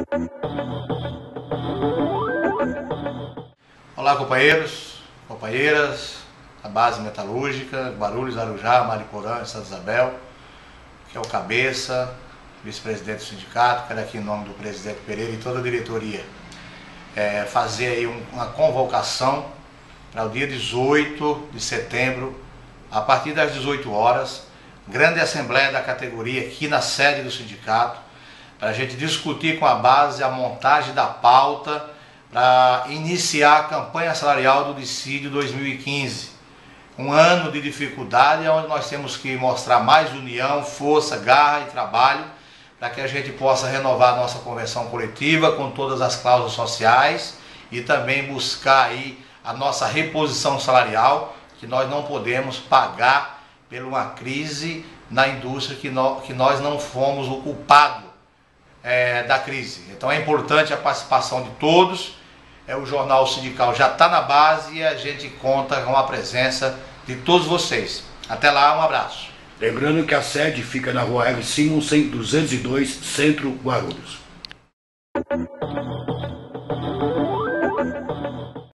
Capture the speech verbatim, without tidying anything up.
Olá, companheiros, companheiras da base metalúrgica, Guarulhos, Arujá, Mariporã e Santa Isabel, que é o cabeça, vice-presidente do sindicato. Quero aqui em nome do presidente Pereira e toda a diretoria é, fazer aí um, uma convocação para o dia dezoito de setembro, a partir das dezoito horas, grande assembleia da categoria aqui na sede do sindicato, para a gente discutir com a base a montagem da pauta para iniciar a campanha salarial do dissídio dois mil e quinze. Um ano de dificuldade onde nós temos que mostrar mais união, força, garra e trabalho para que a gente possa renovar a nossa convenção coletiva com todas as cláusulas sociais e também buscar aí a nossa reposição salarial, que nós não podemos pagar por uma crise na indústria que nós, que nós não fomos o culpado é, da crise. Então é importante a participação de todos. É, o Jornal Sindical já está na base e a gente conta com a presença de todos vocês. Até lá, um abraço. Lembrando que a sede fica na rua Hermes Simonsen, duzentos e dois, Centro, Guarulhos.